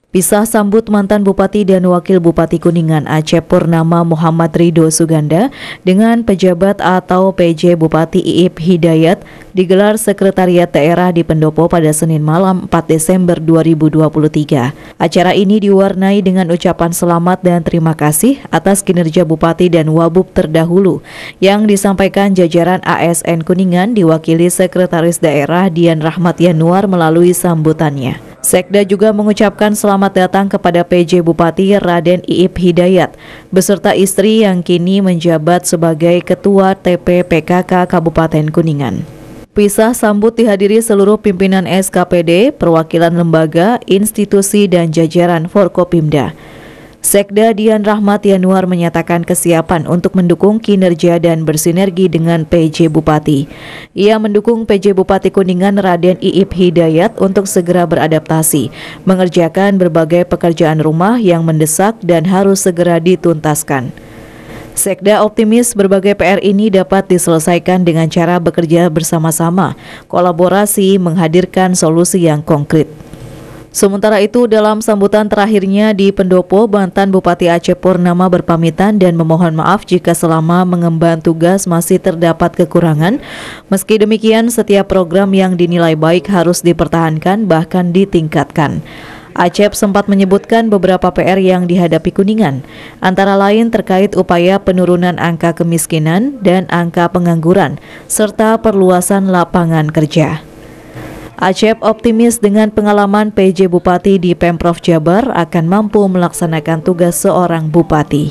Pisah sambut mantan Bupati dan Wakil Bupati Kuningan Acep Purnama Muhammad Ridho Suganda dengan pejabat atau PJ Bupati Iip Hidayat digelar Sekretariat Daerah di Pendopo pada Senin malam 4 Desember 2023. Acara ini diwarnai dengan ucapan selamat dan terima kasih atas kinerja Bupati dan Wabub terdahulu yang disampaikan jajaran ASN Kuningan diwakili Sekretaris Daerah Dian Rahmat Yanuar melalui sambutannya. Sekda juga mengucapkan selamat datang kepada PJ Bupati Raden Iip Hidayat beserta istri yang kini menjabat sebagai Ketua TP PKK Kabupaten Kuningan. Pisah sambut dihadiri seluruh pimpinan SKPD, perwakilan lembaga, institusi dan jajaran Forkopimda. Sekda Dian Rahmat Yanuar menyatakan kesiapan untuk mendukung kinerja dan bersinergi dengan PJ Bupati. Ia mendukung PJ Bupati Kuningan Raden Iip Hidayat untuk segera beradaptasi, mengerjakan berbagai pekerjaan rumah yang mendesak dan harus segera dituntaskan. Sekda optimis berbagai PR ini dapat diselesaikan dengan cara bekerja bersama-sama, kolaborasi, menghadirkan solusi yang konkret. Sementara itu, dalam sambutan terakhirnya di Pendopo, mantan Bupati Acep Purnama berpamitan dan memohon maaf jika selama mengemban tugas masih terdapat kekurangan. Meski demikian, setiap program yang dinilai baik harus dipertahankan bahkan ditingkatkan. Acep sempat menyebutkan beberapa PR yang dihadapi Kuningan, antara lain terkait upaya penurunan angka kemiskinan dan angka pengangguran, serta perluasan lapangan kerja. Acep optimis dengan pengalaman PJ Bupati di Pemprov Jabar akan mampu melaksanakan tugas seorang bupati.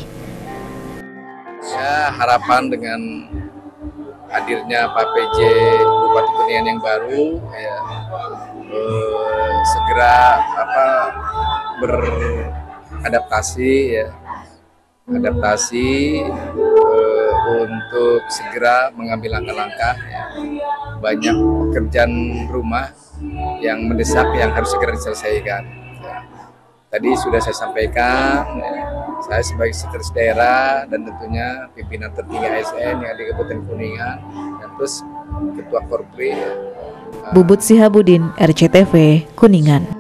Ya, harapan dengan hadirnya Pak PJ Bupati Kuningan yang baru, ya, segera beradaptasi, ya, untuk segera mengambil langkah-langkah, ya. Banyak pekerjaan rumah yang mendesak yang harus segera diselesaikan. Ya. Tadi sudah saya sampaikan, ya, saya sebagai sekretaris daerah dan tentunya pimpinan tertinggi ASN yang di Kabupaten Kuningan dan terus Ketua Korpri. Bubut Sihabudin, RCTV, Kuningan.